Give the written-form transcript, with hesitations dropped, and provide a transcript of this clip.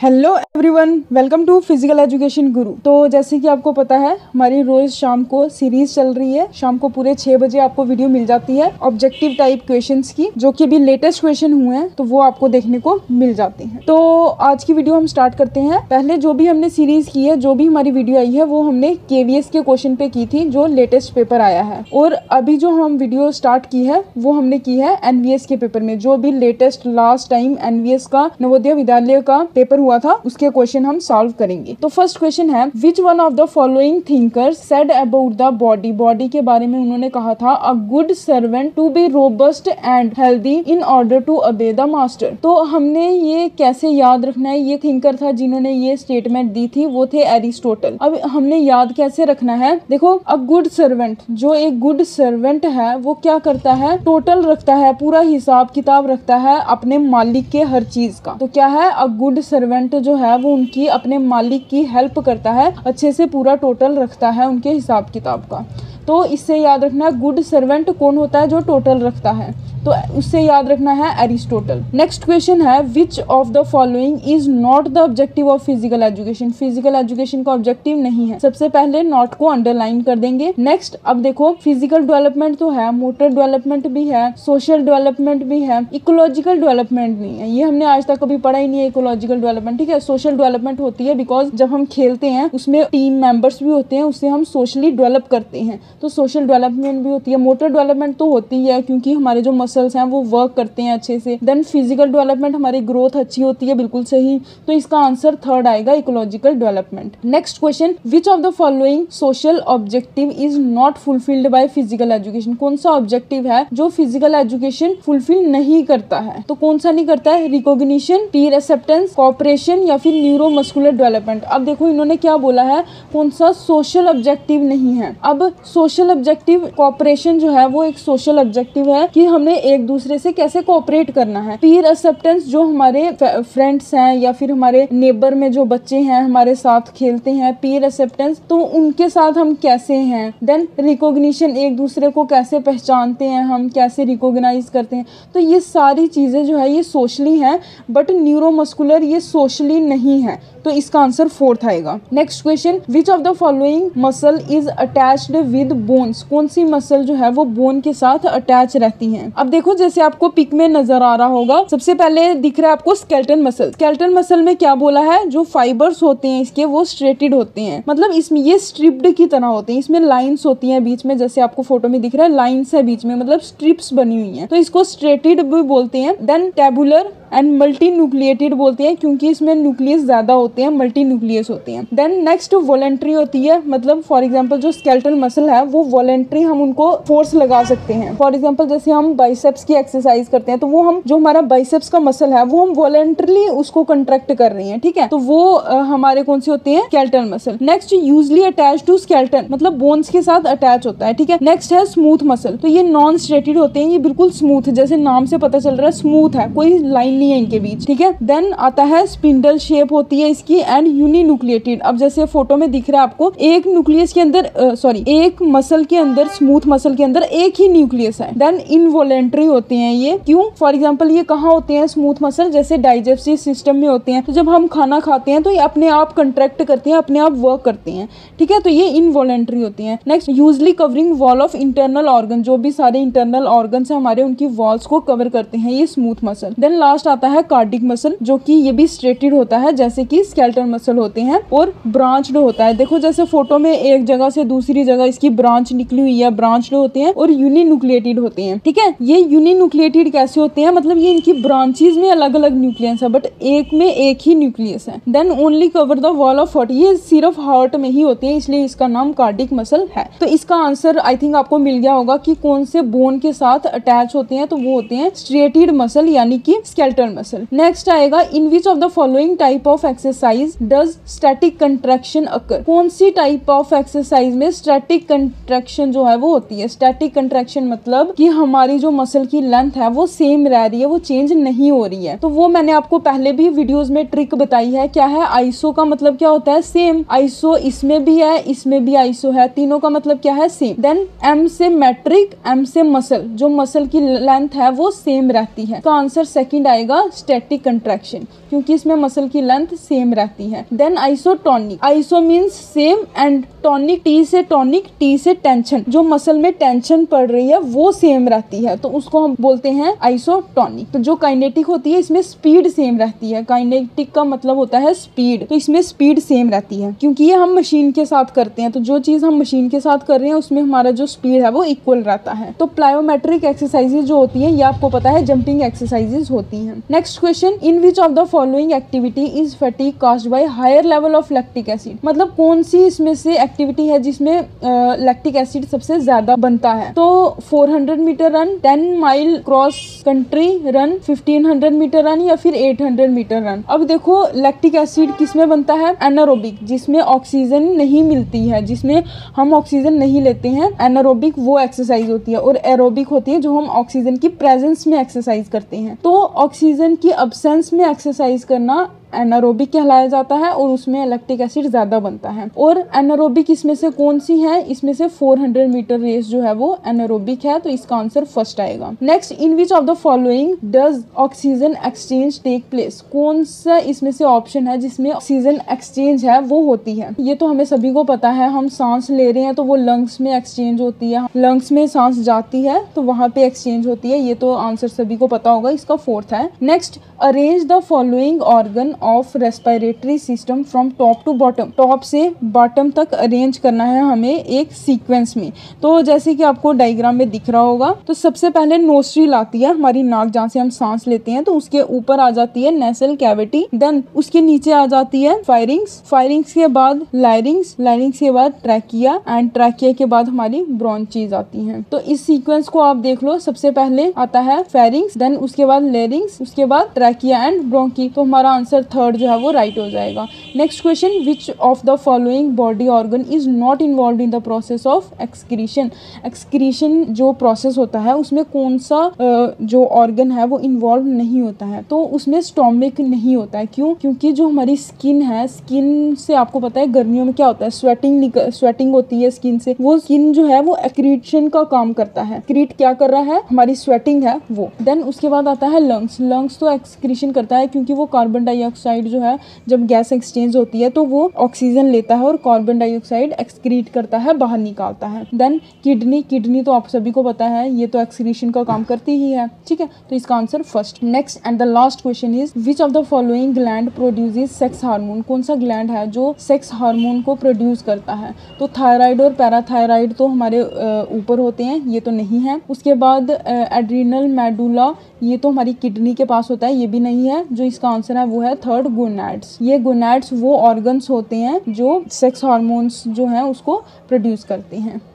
Hello everyone, welcome to physical education Guru. तो जैसे कि आपको पता है, हमारी रोज शाम को सीरीज चल रही है। शाम को पूरे 6 बजे आपको वीडियो मिल जाती है ऑब्जेक्टिव टाइप क्वेश्चंस की, जो कि अभी लेटेस्ट क्वेश्चन हुए हैं, तो वो आपको देखने को मिल जाते हैं। तो आज की वीडियो हम स्टार्ट करते हैं। पहले जो भी हमने सीरीज की है, जो भी हमारी वीडियो आई है, वो हमने KVS के क्वेश्चन पे की थी, जो लेटेस्ट पेपर आया है। और अभी जो हम वीडियो स्टार्ट की है, वो हमने की है NVS के पेपर में, जो भी लेटेस्ट लास्ट टाइम NVS का नवोदय विद्यालय का पेपर हुआ था, उसके क्वेश्चन हम सॉल्व करेंगे। तो फर्स्ट क्वेश्चन है, which one of the following thinkers said about the body. Body के बारे में उन्होंने कहा था, a good servant to be robust and healthy in order to obey the master. तो हमने ये कैसे याद रखना है, ये थिंकर था जिन्होंने ये स्टेटमेंट दी थी, वो थे एरिस्टोटल। अब हमने याद कैसे रखना है, देखो, अ गुड सर्वेंट, जो एक गुड सर्वेंट है, वो क्या करता है, टोटल रखता है, पूरा हिसाब किताब रखता है अपने मालिक के हर चीज का। तो क्या है, अ गुड सर्वेंट जो है वो उनकी अपने मालिक की हेल्प करता है, अच्छे से पूरा टोटल रखता है उनके हिसाब किताब का। तो इससे याद रखना है, गुड सर्वेंट कौन होता है, जो टोटल रखता है, तो उससे याद रखना है एरिस्टोटल। नेक्स्ट क्वेश्चन है, which of the following is not the objective of physical education. Physical education का ऑब्जेक्टिव नहीं है। सबसे पहले नॉट को अंडरलाइन कर देंगे। नेक्स्ट, अब देखो, फिजिकल डेवलपमेंट तो है, मोटर डेवलपमेंट भी है, सोशल डेवलपमेंट भी है, इकोलॉजिकल डेवलपमेंट नहीं है। ये हमने आज तक कभी पढ़ा ही नहीं है इकोलॉजिकल डेवलपमेंट, ठीक है। सोशल डेवलपमेंट होती है, बिकॉज जब हम खेलते हैं उसमें टीम मेंबर्स भी होते हैं, उससे हम सोशली डेवलप करते हैं, तो सोशल डेवलपमेंट भी होती है। मोटर डेवलपमेंट तो होती है, क्योंकि हमारे जो मसल्स हैं वो वर्क करते हैं अच्छे से। देन फिजिकल डेवलपमेंट, हमारी ग्रोथ अच्छी होती है, बिल्कुल सही। तो इसका आंसर थर्ड आएगा, ecological development. Next question, which of the following social objective is not fulfilled by physical education. कौन सा ऑब्जेक्टिव है जो फिजिकल एजुकेशन फुलफिल नहीं करता है, तो कौन सा नहीं करता है, रिकॉग्निशन, पीयर एक्सेप्टेंस, कोऑपरेशन या फिर न्यूरोमस्कुलर डेवलपमेंट। अब देखो इन्होंने क्या बोला है, कौन सा सोशल ऑब्जेक्टिव नहीं है। अब सोशल ऑब्जेक्टिव, कोऑपरेशन जो है वो एक सोशल ऑब्जेक्टिव है कि हमने एक दूसरे से कैसे कोऑपरेट करना है। पीयर एक्सेप्टेंस, जो हमारे फ्रेंड्स हैं या फिर हमारे नेबर में जो बच्चे हैं हमारे साथ खेलते हैं, पीयर एक्सेप्टेंस, तो उनके साथ हम कैसे हैं। देन रिकॉग्निशन, एक दूसरे को कैसे पहचानते हैं, हम कैसे रिकॉग्नाइज करते हैं। तो ये सारी चीजें जो है ये सोशली हैं, बट न्यूरोमस्कुलर ये सोशली नहीं है, तो इसका आंसर फोर्थ आएगा। Next question, which of the following muscle is attached with bones. कौन सी मसल जो है वो बोन के साथ अटैच रहती हैं। अब देखो, जैसे आपको पिक में नजर आ रहा होगा, सबसे पहले दिख रहा है आपको स्केलेटन मसल। स्केलेटन मसल में क्या बोला है, जो फाइबर्स होते हैं इसके वो स्ट्रेटेड होते हैं, मतलब इसमें ये स्ट्रिप्ड की तरह होते हैं, इसमें लाइंस होती हैं बीच में, जैसे आपको फोटो में दिख रहा है लाइंस है बीच में, मतलब स्ट्रिप्स बनी हुई हैं, तो इसको स्ट्रेटेड भी बोलते हैं। Then tubular and multi nucleated बोलते हैं, क्योंकि इसमें न्यूक्लियस ज्यादा होते हैं, मल्टी न्यूक्लियस होते हैं। देन नेक्स्ट वॉलेंट्री होती है, मतलब फॉर एग्जांपल जो स्केलेटल मसल है वो वॉलेंट्री, हम उनको फोर्स लगा सकते हैं। फॉर एग्जांपल जैसे हम बाइसेप्स की एक्सरसाइज करते हैं, तो वो हम जो हमारा बाइसेप्स का मसल है वो हम वॉलेंट्रीली उसको कंट्रैक्ट कर रहे हैं, ठीक है, तो वो हमारे कौन से होते हैं, skeletal muscle. Next, usually attach to skeleton, मतलब बोन्स के साथ अटैच होता है, ठीक है। नेक्स्ट है स्मूथ मसल, तो ये नॉन स्ट्रेटेड होते हैं, ये बिल्कुल स्मूथ, जैसे नाम से पता चल रहा है स्मूथ है, कोई लाइन नहीं है इनके बीच, ठीक है। देन आता है स्पिंडल शेप होती है इसकी, एंड यूनिन्यूक्लिएटेड। अब जैसे फोटो में दिख रहा है आपको, एक न्यूक्लियस के अंदर एक मसल के अंदर, स्मूथ मसल के अंदर एक ही न्यूक्लियस है। देन इनवॉलेंट्री होते हैं ये, क्यों, फॉर एग्जांपल ये कहाँ होते हैं स्मूथ मसल, जैसे डाइजेस्टिव सिस्टम में होते हैं, तो जब हम खाना खाते हैं तो ये अपने आप कंट्रैक्ट करते हैं, अपने आप वर्क करते हैं, ठीक है, तो ये इनवॉलेंट्री होती हैं। Next, usually covering wall of internal organ, जो भी सारे इंटरनल ऑर्गन्स है हमारे, उनकी वॉल्स को कवर करते हैं, ये स्मूथ मसल। देन लास्ट आता है कार्डिक मसल, जो कि ये भी स्ट्रेटेड होता है, जैसे कि स्केलेटल मसल होते हैं, और ब्रांच्ड होता है। देखो जैसे फोटो में एक जगह से दूसरी जगह इसकी ब्रांच निकली हुई है, ब्रांच्ड होते हैं, और यूनिन्यूक्लिएटेड होते हैं, ठीक है। ये यूनिन्यूक्लिएटेड कैसे होते हैं, मतलब ये इनकी ब्रांचेस में अलग अलग न्यूक्लियस है, बट एक में एक ही न्यूक्लियस है। Then only cover the wall of heart, ये सिर्फ हार्ट में ही होते हैं, इसलिए इसका नाम कार्डिक मसल है। तो इसका आंसर आई थिंक आपको मिल गया होगा कि कौन से बोन के साथ अटैच होते हैं, तो वो होते हैं स्ट्रेटेड मसल, यानी कि स्केलेटल मसल। नेक्स्ट आएगा, in which of the following type of exercise does static contraction occur. कौन सी टाइप ऑफ एक्सरसाइज में स्टैटिक कंट्रैक्शन जो है वो होती है। स्टैटिक कंट्रैक्शन मतलब कि हमारी जो मसल की लेंथ है वो सेम रह रही है, वो चेंज नहीं हो रही है। तो वो मैंने आपको पहले भी वीडियोस में ट्रिक बताई है। क्या है, आइसो का मतलब क्या होता है, सेम। आइसो इसमें भी है, इसमें भी आइसो है, तीनों का मतलब क्या है, सेम। देन एम से मैट्रिक, एम से मसल, जो मसल की लेंथ है वो सेम रहती है, तो आंसर सेकंड आएगा। आएगा स्टैटिक कंट्रैक्शन, क्योंकि इसमें मसल की लेंथ सेम रहती है। Then isotonic, iso means same and tonic, T से टॉनिक, टी से टेंशन, जो मसल में टेंशन पड़ रही है वो सेम रहती है तो उसको हम बोलते हैं आइसोटोनिक। तो जो काइनेटिक होती है इसमें स्पीड सेम रहती है, काइनेटिक का मतलब होता है स्पीड, तो इसमें स्पीड सेम रहती है क्योंकि ये हम मशीन के साथ करते हैं, तो जो चीज हम मशीन के साथ कर रहे हैं उसमें हमारा जो स्पीड है वो इक्वल रहता है। तो प्लायोमेट्रिक एक्सरसाइजेज जो होती है ये आपको पता है जंपिंग एक्सरसाइजेज होती हैं। Next question, in which of the following activity is fatigue caused by higher level of lactic acid, मतलब कौन सी इसमें से एक्टिविटी है जिसमें लैक्टिक एसिड सबसे ज्यादा बनता है। तो 400 metre run, 10 mile cross country run, 1500 metre run या फिर 800 मीटर रन। अब देखो लैक्टिक एसिड किसमें बनता है, एनारोबिक, जिसमें ऑक्सीजन नहीं मिलती है, जिसमें हम ऑक्सीजन नहीं लेते हैं, एनारोबिक वो एक्सरसाइज होती है, और एरोबिक होती है जो हम ऑक्सीजन की प्रेजेंस में एक्सरसाइज करते हैं। तो ऑक्सीजन की अब्सेंस में एक्सरसाइज करना एनारोबिक कहलाया जाता है और उसमें लैक्टिक एसिड ज्यादा बनता है। और एनारोबिक इसमें से कौन सी है, इसमें से 400 मीटर रेस जो है वो एनारोबिक है, तो इसका आंसर फर्स्ट आएगा। Next, in which of the following does oxygen exchange take place, कौन सा इसमें से ऑप्शन है जिसमें ऑक्सीजन एक्सचेंज है वो होती है। ये तो हमें सभी को पता है, हम सांस ले रहे हैं तो वो लंग्स में एक्सचेंज होती है, लंग्स में सांस जाती है तो वहां पे एक्सचेंज होती है, ये तो आंसर सभी को पता होगा, इसका फोर्थ है। Next, arrange the following organ of respiratory system from top to bottom, top से बॉटम तक अरेंज करना है हमें एक सीक्वेंस में। तो जैसे कि आपको डायग्राम में दिख रहा होगा, तो सबसे पहले नोस्ट्रिल आती है, हमारी नाक जहाँ से हम सांस लेते हैं, तो उसके ऊपर आ जाती है नेसल कैविटी, देन उसके नीचे आ जाती है फायरिंग्स, फायरिंग्स के बाद लायरिंग्स, लायरिंग्स के बाद ट्रैकिया एंड ट्रैकिया के बाद हमारी ब्रोंचीज आती हैं। तो इस सीक्वेंस को आप देख लो, सबसे पहले आता है फेरिंग्स, देन उसके बाद लेरिंग्स, उसके बाद ट्रैकिया एंड ब्रोंकी, तो हमारा आंसर थर्ड जो है वो राइट हो जाएगा। Next question, which of the following body organ is not involve in the process of excretion, excretion जो प्रोसेस होता है उसमें कौन सा जो ऑर्गन है वो इन्वॉल्व नहीं होता है। तो उसमें स्टोमिक नहीं होता है, क्यों, क्योंकि जो हमारी स्किन है, स्किन से आपको पता है गर्मियों में क्या होता है, स्वेटिंग होती है स्किन से, वो स्किन जो है वो एक्रीशन का काम करता है, एक्रीट क्या कर रहा है, हमारी स्वेटिंग है वो। देन उसके बाद आता है लंग्स, लंग्स तो एक्सक्रीशन करता है क्योंकि वो कार्बन डाइऑक्साइड जो है जब गैस एक्सचेंज होती है तो वो ऑक्सीजन लेता है और कार्बन डाइऑक्साइड एक्सक्रीट करता है, बाहर निकालता है। देन किडनी, किडनी तो आप सभी को पता है ये तो एक्सक्रीशन का काम करती ही है, ठीक है, तो इसका answer first. Next and the last question is which of the following gland produces sex hormone, कौन सा ग्लैंड है जो सेक्स हार्मोन को प्रोड्यूस करता है। तो थायराइड और पैराथायराइड तो हमारे ऊपर होते हैं, ये तो नहीं है। उसके बाद एड्रिनल मेडुला, ये तो हमारी किडनी के पास होता है, ये भी नहीं है। जो इसका आंसर है वो है थर्ड, गोनाड्स। ये गोनाड्स वो ऑर्गन्स होते हैं जो सेक्स हार्मोन्स जो हैं उसको प्रोड्यूस करते हैं।